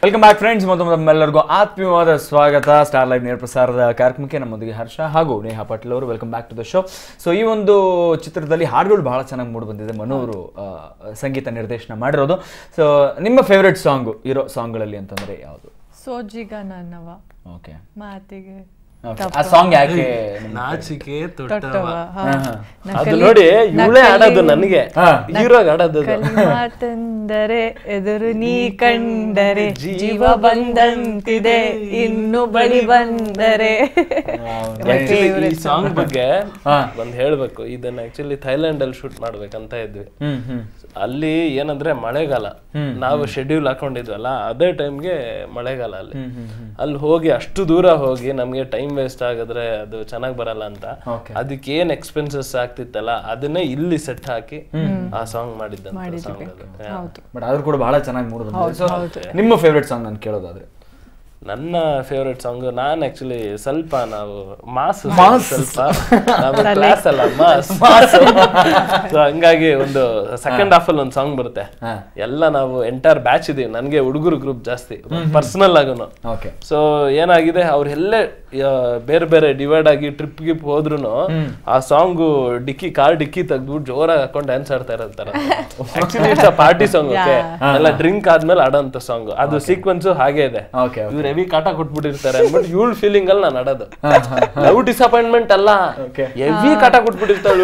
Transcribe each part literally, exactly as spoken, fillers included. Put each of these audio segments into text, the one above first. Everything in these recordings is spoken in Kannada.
ವೆಲ್ಕಮ್ ಬ್ಯಾಕ್ ಫ್ರೆಂಡ್ಸ್, ಮತ್ತು ನಮ್ಮೆಲ್ಲರಿಗೂ ಆತ್ಮೀಯವಾದ ಸ್ವಾಗತ ಸ್ಟಾರ್ ಲೈವ್ ನೇರ ಪ್ರಸಾರದ ಕಾರ್ಯಕ್ರಮಕ್ಕೆ. ನಮ್ಮೊಂದಿಗೆ ಹರ್ಷ ಹಾಗೂ ನೇಹಾ ಪಾಟೀಲ್ ಅವರು. Welcome back to the show. So ಈ ಒಂದು ಚಿತ್ರದಲ್ಲಿ ಹಾಡುಗಳು ಬಹಳ ಚೆನ್ನಾಗಿ ಮೂಡಿ ಬಂದಿದೆ. ಮನು ಅವರು ಸಂಗೀತ ನಿರ್ದೇಶನ ಮಾಡಿರೋದು. ಸೊ ನಿಮ್ಮ ಫೇವ್ರೆಟ್ ಸಾಂಗು ಇರೋ ಸಾಂಗ್ಗಳಲ್ಲಿ ಅಂತಂದ್ರೆ ಯಾವುದು? ಸೋಜಿಗ ನನ್ನವ. ಓಕೆ, ಮಾತಿಗೆ ಆ ಸಾಂಗ್ ಯಾಕೆ? ನಾಚಿಕೆ ತೊಟ್ಟವ. ಅದು ನೋಡಿ ಇವಳೇ ಆಡೋದು, ನನಗೆ ಹೀರೋಗ್ ಆಡೋದು. ಮಾತೆಂದರೆ ಎದುರು ನೀ ಕಂಡರೆ ಜೀವ ಬಂದಂತಿದೆ, ಇನ್ನು ಬಳಿ ಬಂದರೆ. ಈ ಸಾಂಗ್ ಬಗ್ಗೆ ಒಂದ್ ಹೇಳ್ಬೇಕು. ಇದನ್ನ ಆಕ್ಚುಲಿ ಥೈಲ್ಯಾಂಡ್ ಅಲ್ಲಿ ಶೂಟ್ ಮಾಡ್ಬೇಕಂತ ಇದ್ವಿ. ಅಲ್ಲಿ ಏನಂದ್ರೆ ಮಳೆಗಾಲ, ನಾವು ಶೆಡ್ಯೂಲ್ ಹಾಕೊಂಡಿದ್ವಲ್ಲ ಅದೇ ಟೈಮ್ಗೆ ಮಳೆಗಾಲ. ಅಲ್ಲಿ ಅಲ್ಲಿ ಹೋಗಿ ಅಷ್ಟು ದೂರ ಹೋಗಿ ನಮ್ಗೆ ಟೈಮ್ ವೇಸ್ಟ್ ಆಗಿದ್ರೆ ಅದು ಚೆನ್ನಾಗ್ ಬರಲ್ಲ ಅಂತ ಅದಕ್ಕೆ ಏನ್ ಎಕ್ಸ್ಪೆನ್ಸಸ್ ಆಗ್ತಿತ್ತಲ್ಲ ಅದನ್ನೇ ಇಲ್ಲಿ ಸೆಟ್ ಹಾಕಿ ಆ ಸಾಂಗ್ ಮಾಡಿದ್ದ ಸಾಂಗ್ ಅದು. ಬಟ್ ಆದ್ರೂ ಕೂಡ ಬಹಳ ಚೆನ್ನಾಗಿ ಮೂಡಿ ಬಂದಿದೆ. ನಿಮ್ಮ ಫೇವ್ರೆಟ್ ಸಾಂಗ್ ನಾನು ಕೇಳೋದಾದ್ರೆ? ನನ್ನ ಫೇವ್ರೆಟ್ ಸಾಂಗ್, ನಾನ್ ಆಕ್ಚುಲಿ ಸ್ವಲ್ಪ ನಾವು ಮಾಸ್ ಸ್ವಲ್ಪ ಕ್ಲಾಸ್ ಅಲ್ಲ ಮಾಸ್, ಹಂಗಾಗಿ ಒಂದು ಸೆಕೆಂಡ್ ಹಾಫ್ ಅಲ್ಲಿ ಒಂದು ಸಾಂಗ್ ಬರುತ್ತೆ. ಎಲ್ಲ ನಾವು ಎಂಟೈರ್ ಬ್ಯಾಚ್ ಇದೀವಿ, ನನ್ಗೆ ಹುಡುಗರು ಗ್ರೂಪ್ ಜಾಸ್ತಿ ಪರ್ಸನಲ್ ಆಗುನು. ಸೊ ಏನಾಗಿದೆ, ಅವ್ರೆಲ್ಲೇ ಬೇರೆ ಬೇರೆ ಡಿವೈಡ್ ಆಗಿ ಟ್ರಿಪ್ ಗಿಪ್ ಹೋದ್ರು ಆ ಸಾಂಗು ಡಿಕ್ಕಿ ಕಾರ್ ಡಿಕ್ಕಿ ತೆಗ್ದ್ಬಿಟ್ಟು ಜೋರಾಗಿ ಹಾಕೊಂಡು ಡ್ಯಾನ್ಸ್ ಆಡ್ತಾ ಇರ್ತಾರೆ. Actually it's a party song. Okay, ಎಲ್ಲ ಡ್ರಿಂಕ್ ಆದ್ಮೇಲೆ ಆಡೋಂತ ಸಾಂಗ್. ಅದು ಸೀಕ್ವೆನ್ಸ್ ಹಾಗೆ ಇದೆ. ಇವ್ರು ಹೆವಿ ಕಾಟ ಕೊಟ್ಬಿಟ್ಟಿರ್ತಾರೆ ಬಟ್ ಇವಳು ಫೀಲಿಂಗ್ ಅಲ್ಲಿ ನಾನು ಆಡೋದು. ಲವ್ ಡಿಸಪಾಯಿಂಟ್ಮೆಂಟ್ ಅಲ್ಲ, ಹೆವಿ ಕಾಟ ಕೊಟ್ಬಿಟ್ಟಿರ್ತಾಳು.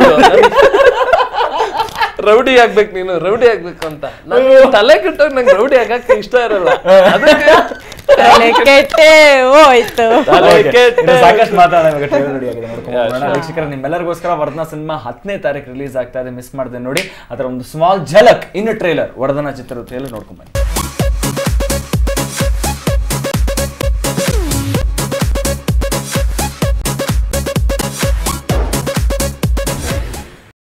ರೌಡಿ ಆಗ್ಬೇಕು ನೀನು, ರೌಡಿ ಆಗ್ಬೇಕು ಅಂತ ನಂಗೆ ತಲೆ ಕೆಟ್ಟೋಗಿ ನಂಗೆ ರೌಡಿ ಆಗಕ್ಕೆ ಇಷ್ಟ ಇರಲ್ಲ. ಅದಕ್ಕೆ ಸಾಕಷ್ಟು ಮಾತಾಡೋಣ. ವೀಕ್ಷಕರ, ನಿಮ್ಮೆಲ್ಲರಿಗೋಸ್ಕರ ವರ್ಧನಾ ಸಿನಿಮಾ ಹತ್ತನೇ ತಾರೀಕು ರಿಲೀಸ್ ಆಗ್ತಾ ಇದೆ, ಮಿಸ್ ಮಾಡದೆ ನೋಡಿ. ಅದರ ಒಂದು ಸ್ಮಾಲ್ ಝಲಕ್ ಇನ್ ಟ್ರೇಲರ್, ವರ್ಧನಾ ಚಿತ್ರದ ಟ್ರೇಲರ್ ನೋಡ್ಕೊಂಡ್ ಬನ್ನಿ.